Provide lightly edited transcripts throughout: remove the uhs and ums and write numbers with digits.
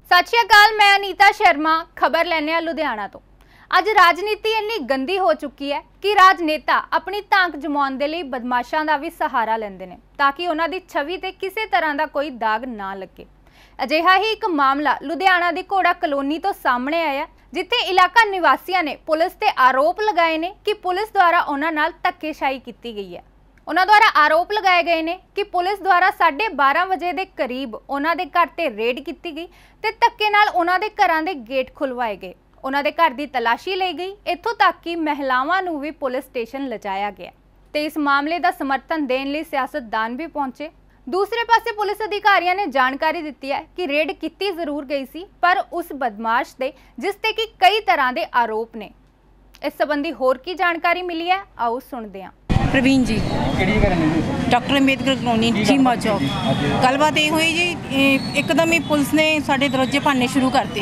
सत श्री अकाल, मैं अनीता शर्मा खबर लेने लुधियाना तो। अज राजनीति इन्नी गंदी हो चुकी है कि राजनेता अपनी धांक जमाउण दे लई बदमाशां दा भी सहारा लैंदे ने ताकि उन्हां दी छवि ते किसी तरह का कोई दाग ना लगे। अजिहा ही एक मामला लुधियाना दी घोड़ा कलोनी तो सामने आया, जिथे इलाका निवासियों ने पुलिस ते आरोप लगाए ने कि पुलिस द्वारा उन्हां नाल धक्केशाही की गई है। उन्हां द्वारा आरोप लगाए गए ने कि पुलिस द्वारा 12:30 बजे के करीब उन्हां दे घर ते रेड की गई ते धक्के नाल उन्हां दे घरां दे गेट खुलवाए गए। उन्हां दे घर दी तलाशी ली गई, इत्थों तक कि महिलावां नूं भी पुलिस स्टेशन लिजाया गया ते इस मामले का समर्थन देने लई सियासतदान भी पहुंचे। दूसरे पासे पुलिस अधिकारियों ने जानकारी दी है कि रेड की जरूर गई सी, पर उस बदमाश दे जिसते कि कई तरह के आरोप ने। इस संबंधी होर की जानकारी मिली है, आओ सुनते हैं। Praveen ji, doctor Ambedkar colony Cheema Chowk. गलबात ये हुई जी, एकदम ही पुलिस ने साढ़े दरवाजे भरने शुरू करते।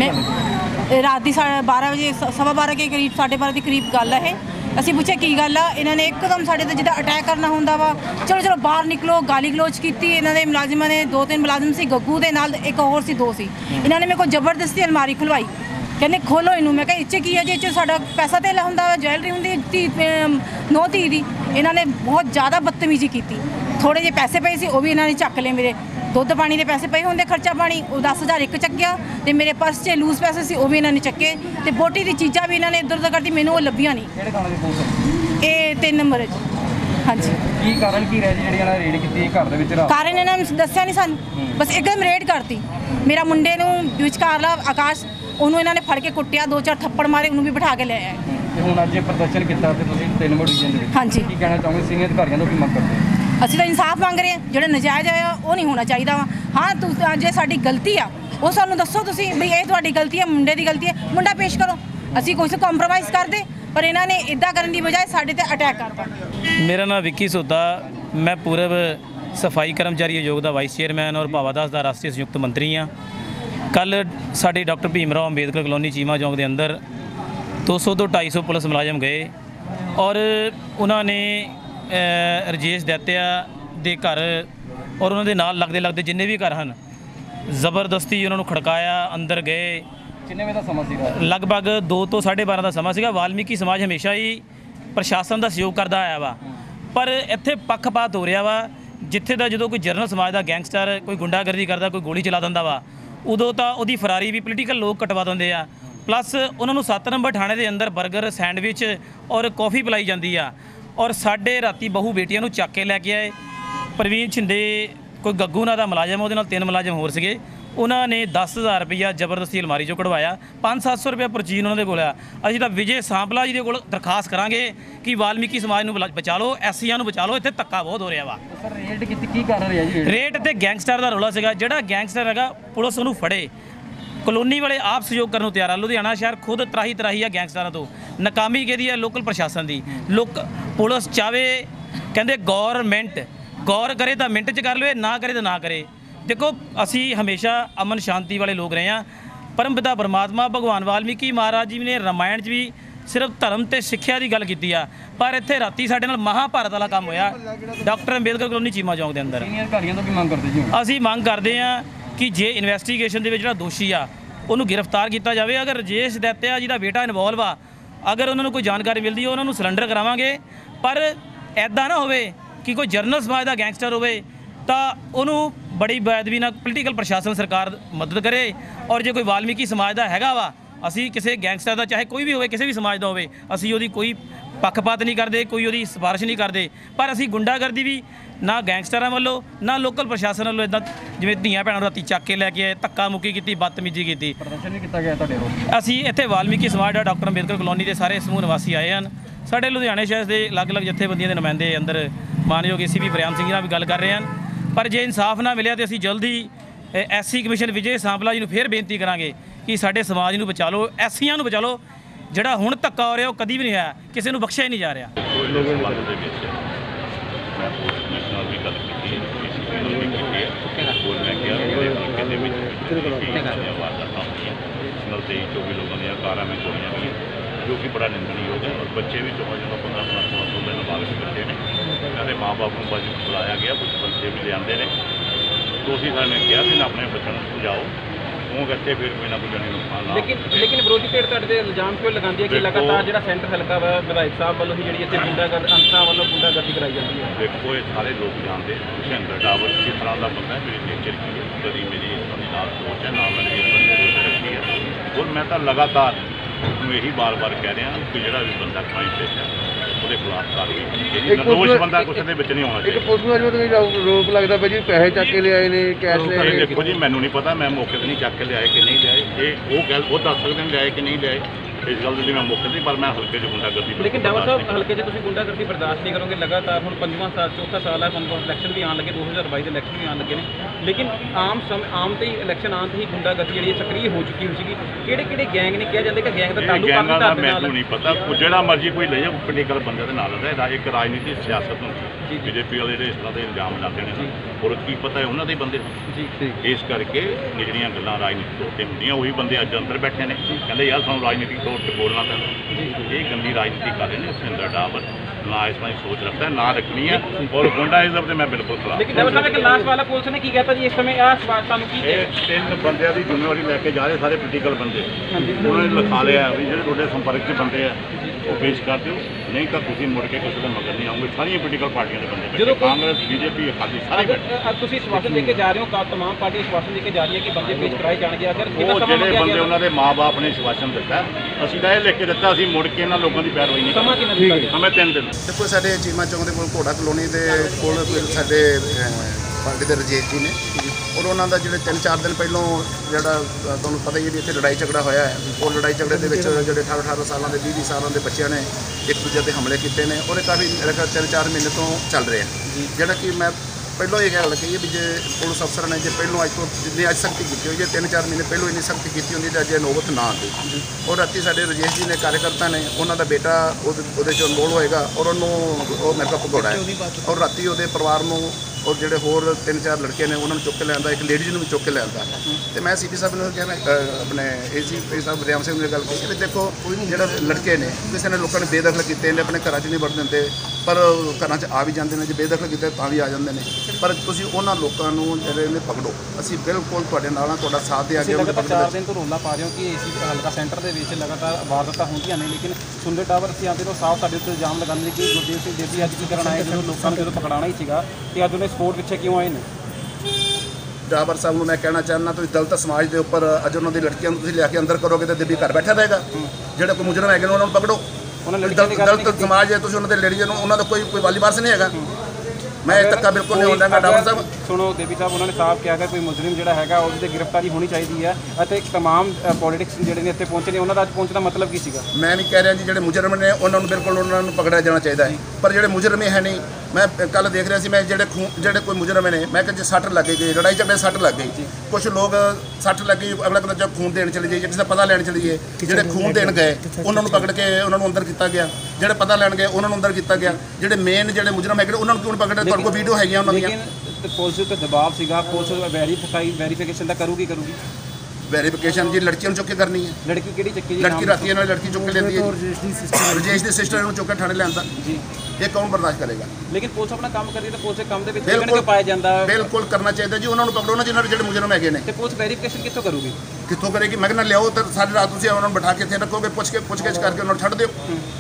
रात की 12 बजे 12:15 के करीब 12:30 के करीब गल है। असी पूछा की गल आ, इन्होंने एकदम साढ़े ते जिद्दां अटैक करना होंदा वा, चलो चलो बाहर निकलो, गाली गलोच की। इन्होंने मुलाजिमां ने 2-3 मुलाजिम से गग्गू के नाल एक होर सी 2 सी। इन्होंने मेरे को जबरदस्ती अलमारी खुलवाई, कहने खोलो इनू। मैं कहा इच्चे की है जी, साडा पैसा तेला होंदा, ज्वैलरी होंदी नौ धी दी। इन्होंने बहुत ज़्यादा बदतमीजी की। थोड़े जे पैसे पे सी, वो भी इन्होंने चक ले। मेरे दुध पानी के पैसे पे होंगे, खर्चा पानी, वो 10,000 एक चक्या, तो मेरे पर्स से लूज पैसे से वो भी इन्होंने चक्के, तो बोटी की चीज़ा भी इन्होंने इधर उधर करती, मैंने वो लभियां नहीं। ये 3 नंबर हाँ जी। की कारण की रह जी रेड की घर दे विच? कारण इन्होंने दस्या नहीं सन, बस एकदम रेड करती। मेरा मुंडे नूं विचकारला आकाश, उन्होंने इन्होंने फड़ के कुटिया, 2-4 थप्पड़ मारे, उन्होंने भी बिठा के ले आए। ਹੁਣ ਅੱਜ प्रदर्शन किया 3 नंबर डिवीजन ਦੇ? हाँ जी। की कहना चाहोगे सीनियर अधिकारियों को की मंग करते हैं? ਅਸੀਂ ਤਾਂ ਇਨਸਾਫ ਮੰਗ ਰਹੇ ਹਾਂ, ਜਿਹੜਾ ਨਜਾਇਜ਼ ਆ ਉਹ ਨਹੀਂ ਹੋਣਾ ਚਾਹੀਦਾ ਵਾ। ਹਾਂ ਤੁਸੀਂ ਜੇ ਸਾਡੀ ਗਲਤੀ ਆ ਉਹ ਸਾਨੂੰ ਦੱਸੋ ਤੁਸੀਂ ਵੀ ਇਹ ਤੁਹਾਡੀ ਗਲਤੀ ਹੈ, ਮੁੰਡੇ ਦੀ ਗਲਤੀ ਹੈ, ਮੁੰਡਾ ਪੇਸ਼ ਕਰੋ। ਅਸੀਂ ਕੋਈ ਕੰਪਰੋਮਾਈਜ਼ ਕਰਦੇ, ਪਰ ਇਹਨਾਂ ਨੇ ਇਦਾਂ ਕਰਨ ਦੀ ਬਜਾਏ ਸਾਡੇ ਤੇ ਅਟੈਕ ਕਰਤਾ। मेरा नाम विक्की सोदा, मैं पूर्व सफाई कर्मचारी आयोग का वाइस चेयरमैन और भावादास का राष्ट्रीय संयुक्त मंत्री हाँ। कल साढ़े डॉक्टर भीमराव अंबेडकर कॉलोनी चीमा चौक के अंदर 200 तो 250 पुलिस मुलाजम गए और उन्होंने रजेश दैत्या के घर और उन्होंने नाल लगते लगते जिन्ने भी घर हैं जबरदस्ती उन्होंने खड़काया, अंदर गए। किन्ने बजे दा समा सीगा? लगभग 2 तो 12:30 का समा सीगा। वाल्मीकि समाज हमेशा ही प्रशासन का सहयोग करता आया वा, पर इत्थे पक्षपात हो रहा वा। जिथे का जो कोई जरनल समाज का गैंगस्टर कोई गुंडागर्दी करता, कोई गोली चला दिंदा वा, उदों तो उहदी फरारी भी पोलीटिकल लोग कटवा दिंदे आ। प्लस उन्होंने 7 नंबर थाने के अंदर बर्गर, सैंडविच और कॉफ़ी पिलाई जाती आ। और साढ़े राती बहू बेटियां नूं चक के लैके आए। प्रवीण छिंदे कोई गग्गू नां दा मुलाजम, उहदे नाल 3 मुलाजम होर सीगे। उन्होंने 10,000 रुपया जबरदस्ती अलमारी चों कढ़वाया, 500-700 रुपया परचीज उन्होंने कोल आ। असीं तां विजय सांपला जी दे कोल दरखास्त करांगे कि वाल्मीकि समाज नूं बचा लो, एससीआं नूं बचा लो, इत्थे धक्का बहुत हो रहा वा। सर रेड की कारण रहा जी? रेड ते गैंगस्टर का रौला सीगा। जिहड़ा गैंगस्टर हैगा पुलिस उहनूं फड़े, कॉलोनी वाले आप सहयोग करने तैयार आ। लुधियाना शहर खुद त्राही आ गैंगस्टरां तो। नाकामी किहदी है? लोकल प्रशासन की। पुलिस चाहे कहते गौरमेंट गौर करे तो मिनट च कर ले, ना करे तो ना करे। देखो असी हमेशा अमन शांति वाले लोग रहे हैं। परम पिता परमात्मा भगवान वाल्मीकि महाराज जी ने रामायण भी सिर्फ धर्म ते सिक्ख्या की गल की आ, पर इत्थे राती साडे नाल महाभारत वाला काम होया डॉक्टर अंबेडकर कॉलोनी चीमा चौक के अंदर। सीनियर अधिकारियों तो की मंग करते जी? असी मंग करते हैं कि जे इन्वैसटीगेशन के जिहड़ा दोषी आ उन्होंने गिरफ्तार किया जाए। अगर रजेश दैत्या जी का बेटा इनवॉल्व आ, अगर उन्होंने कोई जानकारी मिलती है उन्होंने सरेंडर करावांगे। पर ऐदा ना होवे कि कोई जरनल समाज का गैंगस्टर होवे तो उन्होंने बड़ी बेअदबी ना पोलीटिकल प्रशासन सरकार मदद करे। और जो कोई वाल्मीकि समाज का हैगा वा, असी किसी गैंगस्टर का चाहे कोई भी होवे, किसी भी समाज का होवे, असी उहदी कोई पक्षपात नहीं करते, कोई उहदी सिफारिश नहीं करते। पर असी गुंडागर्दी भी ना गैंगस्टरां वालों ना लोकल प्रशासन वालों इदा जिवें धीआं भैणां राती चक के लैके आए, धक्का मुक्की की, बदतमीजी की। प्रदर्शन भी किया गया तुहाडे कोल? असी इत्थे वाल्मीकि समाज डॉक्टर अंबेडकर कॉलोनी के सारे समूह निवासी आए हैं। साढ़े लुधियाने शहर के अलग अलग जथेबंदियों के नुमाइंदे अंदर मानयोग ACP बरियाम सिंह नाल भी गल कर रहे हैं। पर जे इंसाफ ना मिले तो असी जल्द ही SC कमिशन विजय सांपला जी फिर बेनती करांगे कि साडे समाज नूं बचा लो, SCआं नूं बचा लो। जिहड़ा हुण धक्का हो रहा वो कदी भी नहीं होया, किसी नूं बख्शिया ही नहीं जा रहा। जो कि बड़ा निंदनीयोग है। और बच्चे भी 14-15 नाबालिग बच्चे ने, कहते माँ बाप को बुलाया गया, कुछ बच्चे भी ले आते हैं। तो उसी ने कहा कि अपने बच्चों को समझाओ ਉਹ ਗੱਤੇ ਫਿਰ ਕੋਈ ਨਾ ਕੋਈ ਜਾਨੀ ਨੁਕਸਾਨ ਨਾ ਲੇਕਿਨ ਵਿਰੋਧੀ ਧਿਰ ਤੁਹਾਡੇ ਤੇ ਇਲਜ਼ਾਮ ਕਿਉਂ ਲਗਾਉਂਦੀ ਹੈ ਕਿ ਲਗਾਤਾਰ ਜਿਹੜਾ ਸੈਂਟਰ ਹਲਕਾ ਵਾ ਵਿਧਾਇਕ ਸਾਹਿਬ ਵੱਲੋਂ ਹੀ ਜਿਹੜੀ ਇੱਥੇ ਅੰਸਰਾਂ ਵੱਲੋਂ ਗੁੰਡਾਗਰਦੀ ਕਰਾਈ ਜਾਂਦੀ ਹੈ? ਦੇਖੋ ਇਹ ਸਾਰੇ ਲੋਕ ਜਾਣਦੇ ਮਹਿੰਦਰ ਡਾਵਰ ਕਿਸ ਤਰ੍ਹਾਂ ਦਾ ਬੰਦਾ ਮੇਰੀ ਨੇਚਰ ਕੀ ਹੈ, ਕਦੀ ਮੇਰੀ ਇਸ ਤਰ੍ਹਾਂ ਦੀ ਨਾਲ ਸੋਚ ਹੈ ਨਾ ਮੈंने ਇਸ ਤਰ੍ਹਾਂ ਦੀ ਸੋਚ ਰੱਖੀ ਹੈ। ਔਰ ਮੈਂ ਤਾਂ ਲਗਾਤਾਰ ਨੂੰ ਇਹੀ ਬਾਰ-ਬਾਰ ਕਹਿ ਰਿਹਾ ਕਿ ਜਿਹੜਾ ਵੀ ਬੰਦਾ ਕ੍ਰਾਈਮ ਪੇਸ਼ਾ ਉਹਦੇ ਖਿਲਾਫ ਕਾਰਵਾਈ ਹੋਣੀ ਚਾਹੀਦੀ। ਨਿਰਦੋਸ਼ ਬੰਦਾ ਕਿਸੇ ਦੇ ਵਿੱਚ ਨਹੀਂ ਹੋਣਾ ਚਾਹੀਦਾ। ਇੱਕ ਪੁਲਿਸ ਮੁਲਾਜ਼ਮ ਤੇ ਰੋਪ ਲੱਗਦਾ ਭਾਈ ਜੀ ਪੈਸੇ ਚੱਕ ਕੇ ਲਿਆਏ ਨੇ, ਕੈਸ਼ ਲੈ ਇਹ ਦੇਖੋ ਜੀ ਮੈਨੂੰ ਨਹੀਂ ਪਤਾ ਮੈਂ ਮੌਕੇ ਤੇ ਨਹੀਂ ਚੱਕ ਕੇ ਲਿਆਏ ਕਿ ਨਹੀਂ ਲਿਆਏ, ਇਹ ਉਹ ਗੱਲ ਉਹ ਦੱਸ ਸਕਦੇ ਨੇ ਲਿਆਏ ਕਿ ਨਹੀਂ ਲਿਆਏ, ਇਸ ਗੱਲ ਦੀ ਮੈਂ ਮੌਕੇ ਤੇ, ਪਰ ਮੈਂ ਹਲਕੇ 'ਚ ਗੁੰਡਾਗਰਦੀ। ਲੇਕਿਨ ਡਾਵਰ ਸਾਹਿਬ ਹਲਕੇ 'ਚ ਤੁਸੀਂ ਗੁੰਡਾਗਰਦੀ ਬਰਦਾਸ਼ਤ ਨਹੀਂ ਕਰੋਗੇ ਲਗਾਤਾਰ। ਹੁਣ 5ਵਾਂ ਸਾਲ ਚੌਥਾ ਸਾਲ ਹੈ, ਇਲੈਕਸ਼ਨ ਵੀ ਆਉਣ ਲੱਗੇ, 2022 ਦੇ ਇਲੈਕਸ਼ਨ ਵੀ ਆਉਣ ਲੱਗੇ ਨੇ, ਲੇਕਿਨ ਆਮ ਤੇ ਹੀ ਇਲੈਕਸ਼ਨ ਆਉਣ ਤੇ ਹੀ ਗੁੰਡਾਗਰਦੀ ਜਿਹੜੀ ਹੈ ਸਕਰੀਏ ਹੋ ਚੁੱਕੀ ਹੋਈ ਸੀਗੀ। ਕਿਹੜੇ ਗੈਂਗ ਨੇ ਕਿਹਾ ਜਾਂਦਾ ਕਿ ਗੈਂਗ ਦਾ ਤਾਲੁਕ ਗੈਂਗਾਂ ਦਾ ਮੈਨੂੰ ਨਹੀਂ ਪਤਾ, ਜਿਹੜਾ ਮਰਜ਼ੀ ਕੋਈ ਲੈ ਜਾ ਪੋਲੀਟੀਕਲ ਬੰਦੇ ਦੇ ਨਾਲ ਦਾ ਇੱਕ ਰਾਜਨੀਤੀ ਸਿਆਸਤ ਹੁੰਦੀ। ਬੀਜੇਪੀ ਵਾਲੇ ਜਿਹੜੇ ਇਸ ਤਰ੍ਹਾਂ ਦੇ ਇਲਜ਼ਾਮ ਲਾਉਂਦੇ ਨੇ ਔਰ ਕੀ ਪਤਾ ਹੈ ਉਹਨਾਂ ਦੇ ਬੰਦੇ ਜੀ, ਇਸ ਕਰਕੇ ਜਿਹੜੀਆਂ ਗੱਲਾਂ ਰਾਜਨੀਤਿਕ ਤੌਰ 'ਤੇ ਹੁੰਦੀਆਂ ਉਹੀ ਬੰਦੇ ਅੱਜ ਅੰਦਰ ਬੈਠੇ ਨੇ ਕਹਿੰਦੇ ਯਾਰ ਸਾਨੂੰ ਰਾਜਨੀਤਿਕ ਤੌਰ 'ਤੇ ਬੋਲਣਾ ਪੈਂਦਾ। ਇਹ ਗੰਦੀ ਰਾਜਨੀਤੀ ਕਰ ਰਹੇ ਨੇ ਮਹਿੰਦਰ ਡਾਵਰ, ਨਾ ਇਸ ਤਰ੍ਹਾਂ ਸੋਚ ਰੱਖਦਾ ਨਾ ਰੱਖਣੀ ਹੈ ਔਰ ਗੁੰਡਾਇਜ਼ਮ ਤੇ ਮੈਂ ਬਿਲਕੁਲ ਖਿਲਾਫ। ਲੇਕਿਨ ਡਾਵਰ ਸਾਹਿਬ ਇੱਕ ਲਾਸਟ ਵਾਲਾ ਪੁਲਿਸ ਨੇ ਕੀ ਕਹਿਤਾ ਜੀ ਇਸ ਸਮੇਂ ਆਹ ਸਵਾਲ ਤੁਹਾਨੂੰ ਕੀ ਇਹ 3 ਬੰਦਿਆਂ ਦੀ ਜ਼ਿੰਮੇਵਾਰੀ ਲੈ ਕੇ ਜਾ ਰਹੇ ਸਾਰੇ ਪੋਲੀਟੀਕਲ ਬੰਦੇ, ਉਹਨਾਂ ਨੇ ਲਿਖਾ ਲਿਆ ਵੀ ਜਿਹੜੇ ਤੁਹਾਡੇ ਸੰਪਰਕ 'ਚ ਬੰਦੇ ਆ ਉਹ ਪੇਸ਼ ਕਰ ਦਿਓ, ਨਹੀਂ ਤਾਂ ਤੁਸੀਂ ਮੁੜ ਕੇ ਕਿਸੇ ਦੇ ਮਗਰ ਨਹੀਂ ਆਉਂਗੇ। ਸਾਰੀਆਂ ਪੋਲੀਟੀਕਲ ਪਾਰਟੀਆਂ ਦੇ ਬੰਦੇ ਜਦੋਂ ਕਾਂਗਰਸ ਬੀਜੇਪੀ ਅਕਾਲੀ ਸਾਰੇ ਤੁਸੀਂ ਸਵਾਸਨ ਦੇ ਕੇ ਜਾ ਰਹੇ ਹੋ, ਤਮਾਮ ਪਾਰਟੀਆਂ ਸਵਾਸਨ ਦੇ ਕੇ ਜਾ ਰਹੀਆਂ ਕਿ ਬੰਦੇ ਪੇਸ਼ ਕਰਾਏ ਜਾਣਗੇ। ਅਗਰ ਉਹ ਜਿਹੜੇ ਬੰਦੇ ਉਹਨਾਂ ਦੇ ਮਾਂ-ਬਾਪ ਨੇ ਸ਼ਵਾਸਨ ਦਿੱਤਾ, ਅਸੀਂ ਤਾਂ ਇਹ ਲਿਖ ਕੇ ਦਿੱਤਾ, ਅਸੀਂ ਮੁੜ ਕੇ ਇਹਨਾਂ ਲੋਕਾਂ ਦੀ ਪੈਰਵਾਈ ਨਹੀਂ ਸਮਾਂ ਕਿੰਨਾ ਦਿੱਤਾ? ਸਮੇਂ 3 ਦਿਨ। ਦੇਖੋ ਸਾਡੇ ਚੀਮਾ ਚੌਂਕ ਦੇ ਕੋਲ ਘੋੜਾ ਕਲੋਨੀ ਦੇ ਕੋਲ ਸਾਡੇ ਪਾਰਟੀ ਦੇ ਰਜੇਸ਼ ਜੀ ਨੇ, ਔਰ ਉਹਨਾਂ ਦਾ ਜਿਹੜੇ 3-4 ਦਿਨ ਪਹਿਲਾਂ ਜਿਹੜਾ ਤੁਹਾਨੂੰ ਪਤਾ ਹੀ ਹੈ ਵੀ ਇੱਥੇ ਲੜਾਈ ਝਗੜਾ ਹੋਇਆ ਹੈ। ਉਹ ਲੜਾਈ ਝਗੜੇ ਦੇ ਵਿੱਚ ਜਿਹੜੇ 18 ਸਾਲਾਂ ਦੇ 20 ਸਾਲਾਂ ਦੇ ਬੱਚਿਆਂ ਨੇ ਇੱਕ ਦੂਜੇ ਤੇ ਹਮਲੇ ਕੀਤੇ ਨੇ, ਔਰ ਇਹ ਕਾਫੀ 3-4 ਮਹੀਨੇ ਤੋਂ ਚੱਲ ਰਿਹਾ ਜਿਹੜਾ ਕਿ ਮੈਂ ਪਹਿਲਾਂ ਇਹ ਗੱਲ ਕਹੀ ਵੀ ਜੇ ਪੁਲਿਸ ਅਫਸਰ ਨੇ ਜੇ ਪਹਿਲਾਂ ਅੱਜ ਤੋਂ ਜਿੰਨੀ ਅੱਜ ਸਖਤੀ ਕੀਤੀ ਹੋਈ ਜੇ 3-4 ਮਹੀਨੇ ਪਹਿਲਾਂ ਇੰਨੀ ਸਖਤੀ ਕੀਤੀ ਹੁੰਦੀ ਤਾਂ ਅਜੇ ਨੌਬਤ ਨਾ ਆਉਂਦੀ। ਔਰ ਰਾਤੀ ਸਾਡੇ ਰਜੇਸ਼ ਜੀ ਨੇ ਕਾਰਜਕਰਤਾ ਨੇ ਉਹਨਾਂ ਦਾ ਬੇਟਾ ਉਹਦੇ 'ਚ ਇਨਵੋਲਵ ਹੋਏਗਾ ਔਰ ਉਹਨੂੰ ਉਹ ਮੇਰੇ ਕੋਲ ਭਗੌੜਾ ਹੈ ਔਰ ਰਾਤੀ ਉਹਦੇ ਪਰਿਵਾਰ ਨੂੰ ਔਰ ਜਿਹੜੇ ਹੋਰ 3-4 ਲੜਕੇ ਨੇ ਉਹਨਾਂ ਨੂੰ ਚੁੱਕ ਕੇ ਲਿਆਂਦਾ, ਇੱਕ ਲੇਡੀਜ਼ ਨੂੰ ਵੀ ਚੁੱਕ ਕੇ ਲਿਆਂਦਾ। ਤੇ ਮੈਂ ਸੀਪੀ ਸਾਹਿਬ ਨੂੰ ਕਹਿਣਾ ਆਪਣੇ ਏਸੀਪੀ ਸਾਹਿਬ ਵਰਿਆਮ ਸਿੰਘ ਨੇ ਗੱਲ ਕੀਤੀ ਵੀ ਦੇਖੋ ਜਿਹੜਾ ਲੜਕੇ ਨੇ ਕਿਸੇ ਨੇ ਲੋਕਾਂ ਨੇ ਬੇਦਖਲ ਕੀਤੇ ਨੇ, ਆਪਣੇ ਘਰਾਂ 'ਚ ਨਹੀਂ ਵੜ ਦਿੰਦੇ ਪਰ ਘਰਾਂ 'ਚ ਆ ਵੀ ਜਾਂਦੇ ਨੇ, ਜੇ ਬੇਦਖਲ ਕੀਤੇ ਤਾਂ ਵੀ ਆ ਜਾਂਦੇ ਨੇ, ਪਰ ਤੁਸੀਂ ਉਹਨਾਂ ਲੋਕਾਂ ਨੂੰ ਜਿਹੜੇ ਨੇ ਪਕੜੋ। ਅਸੀਂ ਬਿਲਕੁਲ ਤੁਹਾਡੇ ਨਾਲ ਆ, ਤੁਹਾਡਾ ਸਾਥ ਦੇਾਂਗੇ। ਲਗਾਤਾਰ 4 ਦਿਨ ਤੋਂ ਰੋਲਾ ਪਾ ਰਹੇ ਹੋ ਕਿ ਏਸੀ ਹਲਕਾ ਸੈਂਟਰ ਦੇ ਵਿੱਚ ਲਗਾਤਾਰ ਵਾਰਦਾਤਾਂ ਹੁੰਦੀਆਂ ਨੇ, ਲੇਕਿਨ ਸੁੰਦਰ ਟਾਵਰ ਅਸੀਂ ਆਉਂਦੇ ਤੋਂ ਸਾਫ਼ ਸਾਡੇ ਉੱਤੇ ਇਲਜ਼ਾਮ ਲਗਾਉਂਦੇ ਕਿ ਗੁਰਦੇਵ ਸਿੰਘ ਦੇਵੀ ਅੱਜ ਕੀ ਕਰਨ ਆਏ, ਜਦੋਂ ਲੋਕਾਂ ਨੂੰ ਜਦੋਂ ਪਕੜਾਉਣਾ ਹੀ ਸੀਗਾ ਤੇ ਅੱਜ ਉਹਨੇ ਸਪੋਰਟ ਪਿੱਛੇ ਕਿਉਂ ਆਏ ਨੇ? ਡਾਵਰ ਸਾਹਿਬ ਨੂੰ ਮੈਂ ਕਹਿਣਾ ਚਾਹੁੰਦਾ ਤੁਸੀਂ ਦਲਿਤ ਸਮਾਜ ਦੇ ਉੱਪਰ ਅੱਜ ਉਹਨਾਂ ਦੀ ਲੜਕੀਆਂ ਨੂੰ ਤੁਸੀਂ ਲਿਆ ਕੇ ਅੰਦਰ ਕਰੋਗੇ ਤਾਂ ਦਿੱਲੀ ਘਰ ਬੈਠਾ ਰਹੇਗਾ। ਜਿਹੜੇ ਕੋਈ ਮੁਜਰਮ ਹੈਗੇ ਨੇ ਉਹਨਾਂ ਨੂੰ ਪਕੜੋ। ਦਲਿਤ ਸਮਾਜ ਹੈ, ਤੁਸੀਂ ਉਹਨਾਂ ਦੇ ਲੇਡੀਜ਼ ਨੂੰ ਉਹਨਾਂ ਦਾ ਕੋਈ ਵਾਲੀ ਵਾਰਸ ਨਹੀਂ ਹੈਗਾ। ਮੈਂ ਇਹ ਤੱਕ ਬਿਲਕੁਲ ਨਹੀਂ ਹੁੰਦਾ ਡਾਵਰ ਸਾਹਿਬ। ਸੁਣੋ ਦੇਵੀ ਸਾਹਿਬ, ਉਹਨਾਂ ਨੇ ਸਾਫ਼ ਕਿਹਾ ਕਿ ਕੋਈ ਮੁਜਰਮ ਜਿਹੜਾ ਹੈਗਾ ਉਹਦੀ ਤੇ ਗ੍ਰਿਫਤਾਰੀ ਹੋਣੀ ਚਾਹੀਦੀ ਹੈ ਅਤੇ ਤਮਾਮ ਪੋਲੀਟਿਕਸ ਜਿਹੜੇ ਨੇ ਇੱਥੇ ਪਹੁੰਚੇ ਨੇ ਉਹਨਾਂ ਦਾ ਅੱਜ ਪਹੁੰਚਣ ਦਾ ਮਤਲਬ ਕੀ ਸੀਗਾ? ਮੈਂ ਨਹੀਂ ਕਹਿ ਰਿਹਾ ਜੀ ਜਿਹੜੇ ਮੁਜਰਮ ਨੇ ਉਹਨਾਂ ਨੂੰ ਬਿਲਕੁਲ ਉਹਨਾਂ ਨੂੰ ਪਕੜਿਆ ਜਾਣਾ ਚਾਹੀਦਾ ਹੈ, ਪਰ ਜਿਹੜੇ ਮੁਜਰਮ ਹੈ ਨਹੀਂ। ਮੈਂ ਕੱਲ ਦੇਖ ਰਿਹਾ ਸੀ ਮੈਂ ਜਿਹੜੇ ਕੋਈ ਮੁਜਰਮ ਨੇ ਮੈਂ ਕਿਹਾ ਜੇ ਸੱਟ ਲੱਗ ਗਈ ਲੜਾਈ ਝਗੜੇ ਸੱਟ ਲੱਗ ਗਈ, ਕੁਝ ਲੋਕ ਸੱਟ ਲੱਗੀ ਅਗਲਾ ਕਹਿੰਦਾ ਜਦ ਖੂਨ ਦੇਣ ਚਲੇ ਜਾਈਏ, ਕਿਸੇ ਦਾ ਪਤਾ ਲੈਣ ਚਲੇ ਜਾਈਏ। ਜਿਹੜੇ ਖੂਨ ਦੇਣ ਗਏ ਉਹਨਾਂ ਨੂੰ ਪਕੜ ਕੇ ਉਹਨਾਂ ਨੂੰ ਅੰਦਰ ਕੀਤਾ ਗਿਆ, ਜਿਹੜੇ ਪਤਾ ਲੈਣ ਗਏ ਉਹਨਾਂ ਨੂੰ ਅੰਦਰ ਕੀਤਾ ਗਿਆ। ਜਿਹੜੇ ਮੇਨ ਜਿਹੜੇ ਮੁਜਰਮ ਹੈਗੇ ਉਹਨਾਂ ਨੂੰ ਕਿਉਂ ਪਕੜਿਆ? ਤੁਹਾਡੇ ਕੋਲ ਵੀਡੀਓ ਹੈਗੀਆਂ ਉਹਨਾਂ ਦੀਆਂ। ਪੁਲਿਸ ਉੱਤੇ ਦਬਾਅ ਸੀਗਾ, ਪੁਲਿਸ ਵੈਰੀਫਿਕੇਸ਼ਨ ਤਾਂ ਕਰੂਗੀ ਵੈਰੀਫਿਕੇਸ਼ਨ ਜੀ ਲੜਕੀਆਂ ਨੂੰ ਚੁੱਕ ਕੇ ਕਰਨੀ ਹੈ। ਲੜਕੀ ਕਿਹੜੀ ਚੱਕੀ? ਲੜਕੀ ਰਾਤੀ ਇਹਨਾਂ ਲੜਕੀ ਚੁੱਕ ਕੇ ਲੈਂਦੀ ਹੈ, ਰਜੇਸ਼ ਦੀ ਸਿਸਟਰ ਨੂੰ ਚੁੱਕ ਕੇ ਥਾਣੇ ਲਿਆਂਦਾ ਜੀ। ਇਹ ਕੌਣ ਬਰਦਾਸ਼ਤ ਕਰੇਗਾ? ਲੇਕਿਨ ਪੁਲਿਸ ਆਪਣਾ ਕੰਮ ਕਰ ਰਹੀ ਹੈ ਤਾਂ ਪੁਲਿਸ ਦੇ ਕੰਮ ਦੇ ਵਿੱਚ ਕਿਉਂ ਪਾਇਆ ਜਾਂਦਾ? ਬਿਲਕੁਲ ਕਰਨਾ ਚਾਹੀਦਾ ਜੀ, ਉਹਨਾਂ ਨੂੰ ਪਕੜੋ ਨਾ ਜਿਹੜੇ ਮੁਜਰਮ ਹੈਗੇ ਨੇ। ਤੇ ਪੁਲਿਸ ਵੈਰੀਫਿਕੇਸ਼ਨ ਕਿੱਥੋਂ ਕਰੂਗੀ? ਕਿੱਥੋਂ ਕਰੇਗੀ? ਮੈਂ ਕਹਿੰਦਾ ਲਿਆਓ ਤਾਂ ਸਾਰੀ ਰਾਤ ਤੁਸੀਂ ਉਹਨਾਂ ਨੂੰ ਬਿਠਾ ਕੇ ਇੱਥੇ ਰੱਖੋਗੇ, ਪੁੱਛਗਿੱਛ ਕਰਕੇ ਉਹਨਾਂ ਨੂੰ ਛੱਡ ਦਿਓ।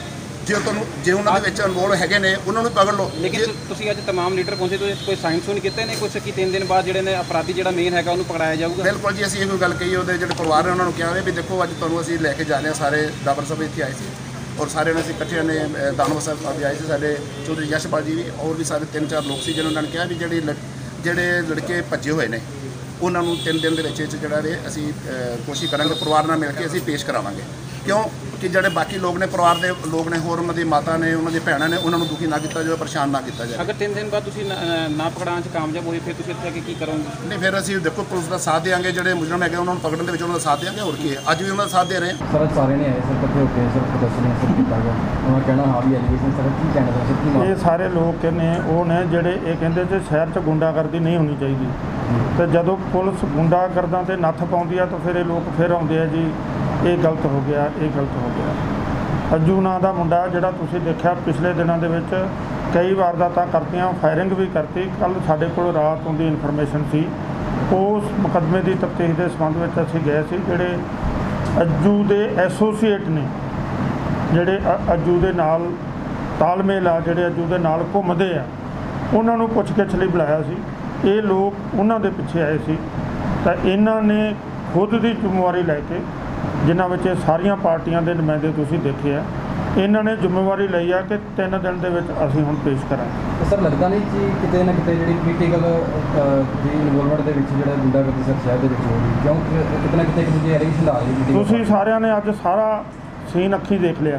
ਜੇ ਉਹਨਾਂ ਦੇ ਵਿੱਚ ਇਨਵੋਲਵ ਹੈਗੇ ਨੇ ਉਹਨਾਂ ਨੂੰ ਪਕੜ ਲਓ। ਲੇਕਿਨ ਤੁਸੀਂ ਅੱਜ तमाम ਲੀਡਰ ਪਹੁੰਚੇ ਤੁਸੀਂ ਕੋਈ ਸਾਈਨ ਸੁਣ ਕੀਤੇ ਨੇ ਕੁਛ ਕਿ 3 ਦਿਨ ਬਾਅਦ ਜਿਹੜੇ ਨੇ ਅਪਰਾਧੀ ਜਿਹੜਾ ਮੇਨ ਹੈਗਾ ਉਹਨੂੰ ਪਕੜਾਇਆ ਜਾਊਗਾ? ਬਿਲਕੁਲ ਜੀ, ਅਸੀਂ ਇਹੋ ਗੱਲ ਕਹੀ ਉਹਦੇ ਜਿਹੜੇ ਪਰਿਵਾਰ ਨੇ ਉਹਨਾਂ ਨੂੰ ਕਿਹਾ ਵੀ ਦੇਖੋ ਅੱਜ ਤੁਹਾਨੂੰ ਅਸੀਂ ਲੈ ਕੇ ਜਾ ਰਹੇ ਹਾਂ। ਸਾਰੇ ਡਾਬਰ ਸਾਹਿਬ ਇੱਥੇ ਆਏ ਸੀ ਔਰ ਸਾਰਿਆਂ ਨੇ ਅਸੀਂ ਇਕੱਠੇ ਨੇ ਦਾਨਵ ਸਾਹਿਬ ਵੀ ਆਏ ਸੀ, ਸਾਡੇ ਚੌਧਰੀ ਯਸ਼ਪਾਲ ਜੀ ਵੀ, ਔਰ ਵੀ ਸਾਰੇ 3-4 ਲੋਕ ਸੀ ਜਿਹਨਾਂ ਨੇ ਕਿਹਾ ਵੀ ਜਿਹੜੇ ਲੜਕੇ ਭੱਜੇ ਹੋਏ ਨੇ ਉਹਨਾਂ ਨੂੰ 3 ਦਿਨ ਦੇ ਵਿੱਚ ਜਿਹੜਾ ਵੇ ਅਸੀਂ ਕੋਸ਼ਿਸ਼ ਕਰਾਂਗੇ ਪਰਿਵਾਰ ਨਾਲ ਮਿਲ ਕੇ ਅਸੀਂ ਪੇਸ਼ ਕਰਾਵਾਂਗੇ। ਕਿਉਂ ਕਿ ਜਿਹੜੇ ਬਾਕੀ ਲੋਕ ਨੇ ਪਰਿਵਾਰ ਦੇ ਲੋਕ ਨੇ ਹੋਰ ਉਹਨਾਂ ਦੀ ਮਾਤਾ ਨੇ ਉਹਨਾਂ ਦੀ ਭੈਣਾਂ ਨੇ ਉਹਨਾਂ ਨੂੰ ਦੁਖੀ ਨਾ ਕੀਤਾ ਜਾਵੇ, ਪਰੇਸ਼ਾਨ ਨਾ ਕੀਤਾ ਜਾਵੇ। ਅਗਰ 3 ਦਿਨ ਬਾਅਦ ਤੁਸੀਂ ਨਾ ਪਕੜਾਉਣ 'ਚ ਕਾਮਯਾਬ ਹੋਏ ਫਿਰ ਤੁਸੀਂ ਇੱਥੇ ਆ ਕੇ ਕੀ ਕਰੋਗੇ? ਨਹੀਂ ਫਿਰ ਅਸੀਂ ਦੇਖੋ ਪੁਲਿਸ ਦਾ ਸਾਥ ਦੇਵਾਂਗੇ, ਜਿਹੜੇ ਮੁਜਰਮ ਹੈਗੇ ਉਹਨਾਂ ਨੂੰ ਪਕੜਨ ਦੇ ਵਿੱਚ ਉਹਨਾਂ ਦਾ ਸਾਥ ਦੇਵਾਂਗੇ। ਹੋਰ ਕੀ ਹੈ, ਅੱਜ ਵੀ ਉਹਨਾਂ ਦਾ ਸਾਥ ਦੇ ਰਹੇ ਹਾਂ। ਸਰ ਸਾਰੇ ਨੇ ਆਏ ਸਰ ਇਕੱਠੇ ਹੋ ਕੇ ਸਰ ਪ੍ਰਦਰਸ਼ਨ ਸਰ ਕੀਤਾ ਗਿਆ, ਉਹਨਾਂ ਕਹਿਣਾ ਹਾਂ ਵੀ ਐਲੀਗੇਸ਼ਨ ਸਰ ਕੀ ਕਹਿਣਾ ਸਰ ਕੀ? ਇਹ ਸਾਰੇ ਲੋਕ ਨੇ ਉਹ ਨੇ ਜਿਹੜੇ ਇਹ ਕਹਿੰਦੇ ਕਿ ਸ਼ਹਿਰ 'ਚ ਗੁੰਡਾਗਰਦੀ ਨਹੀਂ ਹੋਣੀ ਚਾਹੀਦੀ, ਤੇ ਜਦੋਂ ਪੁਲਿਸ ਗੁੰਡਾਗਰਦਾਂ ਤੇ ਨੱਥ ਪਾਉਂਦੀ ਆ ਤਾਂ ਫਿਰ ਇਹ ਲੋਕ ਫਿਰ ਆਉਂਦੇ ਆ ਜੀ ਇਹ ਗਲਤ ਹੋ ਗਿਆ, ਇਹ ਗਲਤ ਹੋ ਗਿਆ। ਅੱਜੂ ਨਾਂ ਦਾ ਮੁੰਡਾ ਜਿਹੜਾ ਤੁਸੀਂ ਦੇਖਿਆ ਪਿਛਲੇ ਦਿਨਾਂ ਦੇ ਵਿੱਚ ਕਈ ਵਾਰਦਾਤਾਂ ਕਰਤੀਆਂ, ਫਾਇਰਿੰਗ ਵੀ ਕਰਤੀ। ਕੱਲ੍ਹ ਸਾਡੇ ਕੋਲ ਰਾਤ ਦੀ ਇਨਫੋਰਮੇਸ਼ਨ ਸੀ उस मुकदमे की तफ्तीश के संबंध में असीं गए सी। जिहड़े अज्जू के एसोसीएट ने, जिहड़े अज्जू के नाल तालमेल आ, जिहड़े अज्जू के नाल घुमदे आ, उन्हां नूं पुछगिछ लई बुलाया सी। ये लोग उन्हां दे पिछे आए सी तां इन्हां ने खुद की जिम्मेवारी लैके, जिन्हां विच सारियां पार्टियां दे नुमाइंदे तुसीं देखे आ, इन्हां ने जिम्मेवारी लई आ कि 3 दिन दे विच असीं हुण पेश करांगे। सर लगदा नहीं कि किते ना किते जिहड़ी पॉलिटिकल दी इन्वॉल्वमेंट दे विच जिहड़ा गुंडागर्दी सर शहर दे विच हो रही, क्योंकि किते ना किते एक दूजे एलिगेशन ला रही। तुसीं सारिਆਂ ने अज सारा सीन अखी देख लिया,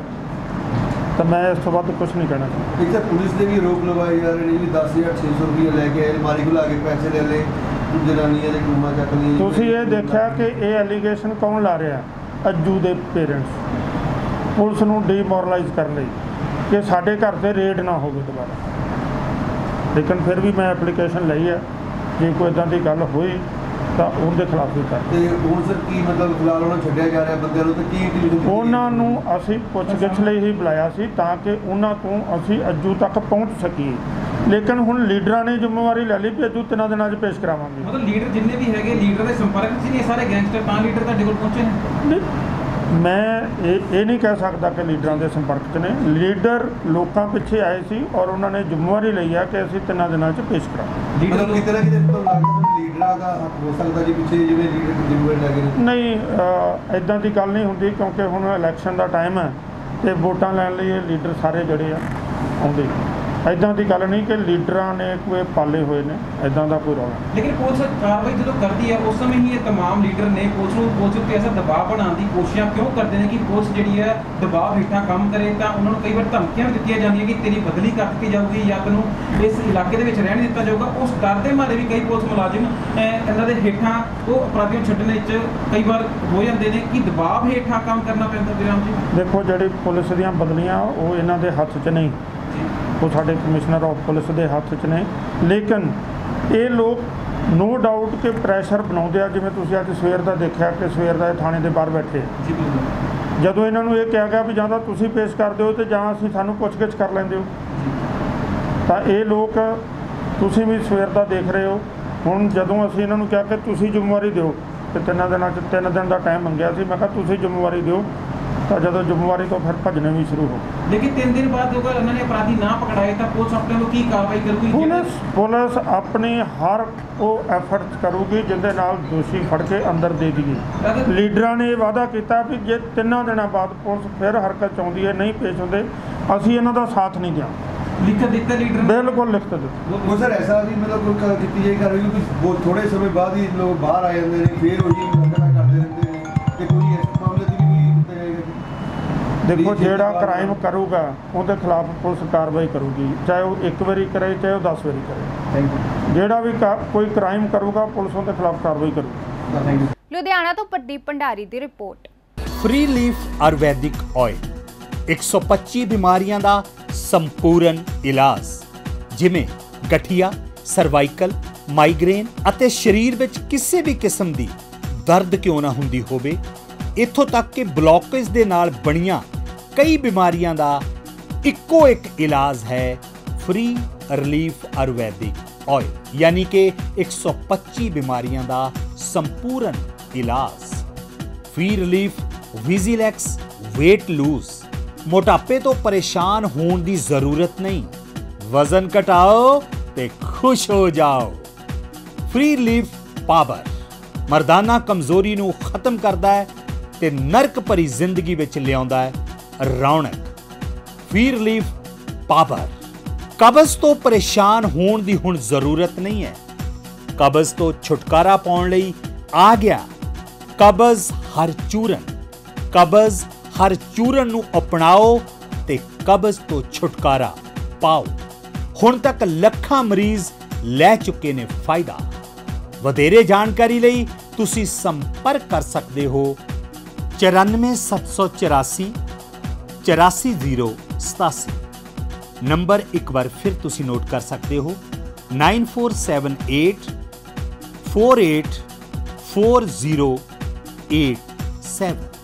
तो मैं इस तो वध कुछ नहीं कहना चाहता। एक सर पुलिस ने भी रोक लगाई यार, ये 10,600 रुपये लैके अलमारी को ला के पैसे ले ले, जनानियां दे टूमा चक ली। तुसीं ये देखा कि ये एलीगेशन कौन ला रहा? अज्जू के पेरेंट्स पुलिस नूं डीमोरलाइज करने कि साडे घर से रेड ना हो दोबारा। लेकिन फिर भी मैं एप्लीकेशन लई है, जे कोई इदां दी गल होई तो उनके खिलाफ भी कर। सर की मतलब फिलहाल उन्होंने छड्डिया जा रहा बंदे नूं, ते की उन्होंने असीं पुछगिछ लई ही बुलाया सी ताकि उन्हां तों असीं अज्जू तक पहुँच सकीए। लेकिन हुण लीडरां ने जिम्मेवारी ले ली कि अज्जू 3 दिनां 'च पेश करावांगे। मतलब लीडर जिन्ने भी हैगे लीडर के संपर्क 'ਚ नहीं सारे गैंगस्टर, तां लीडर तुहाडे कोल पहुंचे ने? मैं ये नहीं कह सकता कि लीडरां के संपर्क 'ਚ ने। लीडर लोगों पिछे आए सी और उन्होंने जिम्मेवारी ली है कि असीं 3 दिनां 'ਚ पेश करांगे। मतलब किते ना किते तो लगदा लीडरां दा हक हो सकदा जी पिछे जिवें लीडर जिम्मेवारी ले गए। नहीं, इदां दी गल नहीं हुंदी, क्योंकि हुण इलैक्शन का टाइम है तो वोटां लैण लई लीडर सारे जिहड़े आ आउंदे। इदां दी गल नहीं कि लीडरां ने कोई पाले हुए ने, इदां दा कोई रौला। लेकिन पुलिस कार्रवाई जो करती है उस समय ही ये तमाम लीडर ने पुलिस उत्ते ऐसा दबाव बनाने की कोशिश क्यों करते हैं कि पुलिस जी है दबाव हेठा काम करे, तो उन्होंने कई बार धमकियां भी दी जाती कि तेरी बदली करके जाऊगी या तेन इस इलाके रहने दिता जाऊगा। उस डर के मारे भी कई पुलिस मुलाजिम इन्हों के हेठा वो अपराधियों छड्डने कई बार हो जाते हैं कि दबाव हेठा काम करना पैंदा। विराम जी देखो, जिहड़ी पुलिस दीयां बदलियां वो इन्हां दे हत्थ 'च नहीं, वो साडे कमिश्नर ऑफ पुलिस के हाथ 'ਚ ने। लेकिन ये लोग नो डाउट कि प्रैशर बनाते हैं। जिवें तुसीं अज सवेर का देखा कि सवेर का थाने के बाहर बैठे, जदों इन्हों ये कहा गया भी जां तां तुसीं पेश कर दो तो जां असीं सानूं पुछगिछ कर लैंदे हो, तो ये लोग तुसीं भी सवेर का देख रहे हो। हुण जदों असीं इन्हां नूं कहा कि तुसीं जिम्मेवारी दिओ तो 3 दिनां 'ਚ 3 दिन का टाइम मंगिया सी, मैं कहा तुसीं जिम्मेवारी दिओ, तो जदों जिम्मेवारी तो फिर भजने भी शुरू हो। लेकिन 3 दिन बाद अगर उन्होंने अपराधी ना पकड़ाए तो पुलिस अपने लोग की कार्रवाई करूगी? पुलिस अपनी हर वो एफर्ट करूगी जिंदे नाल दोषी फड़ के अंदर दे दीए। लीडरां ने वादा किया भी जे 3 दिनों बाद पुलिस फिर हरकत आउंदी है, नहीं पेश होंदे, असीं इन्हां दा साथ नहीं देंगे। लिख दिता लीडर? बिल्कुल लिख दिता। वो सर ऐसा भी मतलब की जाए कर रही है वो थोड़े समय बाद ही लोग बाहर आ जाते हैं, फिर वही करते रहते हैं कि कोई इस मामले की देखो, जेड़ा क्राइम करूगा उनके खिलाफ पुलिस कार्रवाई करूगी, चाहे वो 1 बारी करे चाहे वो 10 बारी करे। Thank you. जेड़ा भी कोई क्राइम करूगा पुलिस उनके खिलाफ कार्रवाई करूगी। लुधियाना तो पट्टी भंडारी की report. Free leaf ayurvedic oil 125 बीमारियां दा संपूर्ण इलाज, जिमें गठिया, सर्वाइकल, माइग्रेन ਅਤੇ शरीर ਵਿੱਚ ਕਿਸੇ भी किस्म ਦੀ दर्द क्यों ना ਹੁੰਦੀ ਹੋਵੇ, ਇੱਥੋਂ तक कि ब्लॉकेज ਦੇ ਨਾਲ ਬਣੀਆਂ कई बीमारियां ਦਾ ਇੱਕੋ ਇੱਕ इलाज है फ्री रिलीफ आयुर्वैदिक ऑयल, यानी कि 125 बीमारियां ਦਾ संपूर्ण इलाज। Free relief Vigilax weight lose, मोटापे तो परेशान होने की जरूरत नहीं, वजन घटाओ ते खुश हो जाओ। फ्री रिलीफ पावर मर्दाना कमजोरी नू खत्म करता है ते नरक भरी जिंदगी विच लियाउंदा है रौनक। फ्री रिलीफ पावर कब्ज तो परेशान होने की हुण जरूरत नहीं है, कब्ज तो छुटकारा पाउण लई आ गया कब्ज हर चूरन। कब्ज हर चूरन नू अपनाओ ते कब्ज तो छुटकारा पाओ। हुण तक लखां मरीज लै चुके ने फायदा। वधेरे जानकारी लई तुसी संपर्क कर सकते हो 94 784 84 087। नंबर एक बार फिर तुसी नोट कर सकते हो 9478 48 4087।